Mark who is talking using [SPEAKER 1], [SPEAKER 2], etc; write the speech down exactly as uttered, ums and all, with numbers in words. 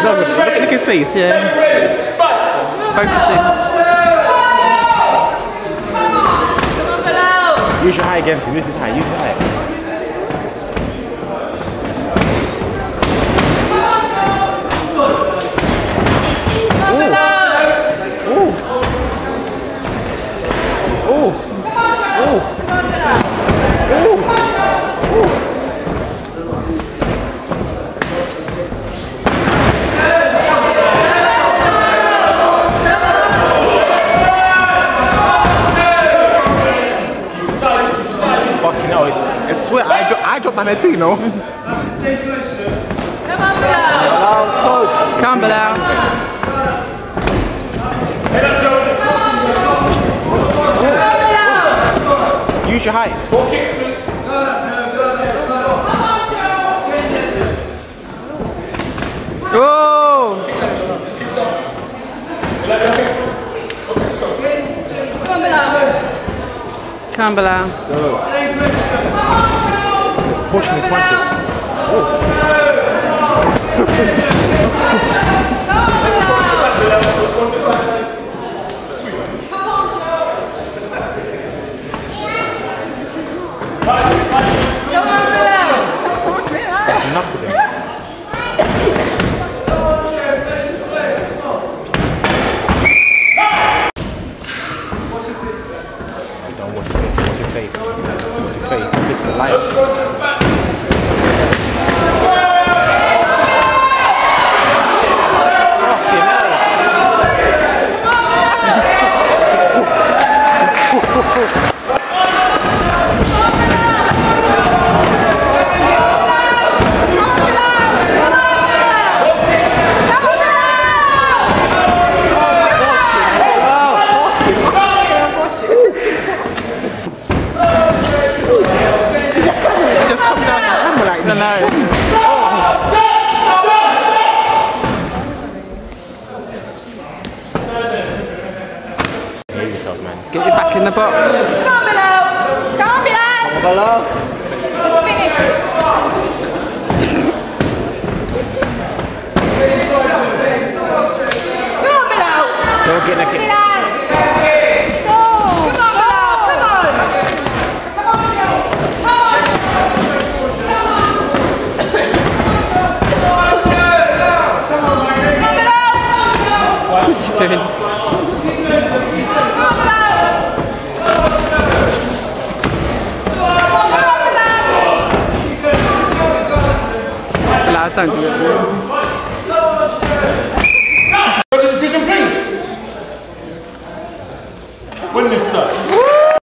[SPEAKER 1] Look at his face.
[SPEAKER 2] Yeah. Focusing.
[SPEAKER 1] Use your high against him. Use his high. Use your high. I dropped my head too, you know.
[SPEAKER 2] Come on, Bilal. Come on, Bilal.
[SPEAKER 1] Use your height.
[SPEAKER 2] Oh! Come on, Bilal.
[SPEAKER 1] Pushing his punches. Oh. Enough with him. Don't watch your face. Watch your face. Watch your face. This is the light.
[SPEAKER 2] Get you back in the box.
[SPEAKER 3] Come on, Bilal! Come on, Bilal!
[SPEAKER 1] Come on,
[SPEAKER 3] Just finish it. Come on, Bilal!
[SPEAKER 1] Don't get naked.
[SPEAKER 3] Bilal! Go! Come on, Bilal! Come on! Come on, Bilal! Come on! Come on, Bilal!
[SPEAKER 2] What's she doing? Don't do it.
[SPEAKER 4] Go to decision, please. Win this, sir.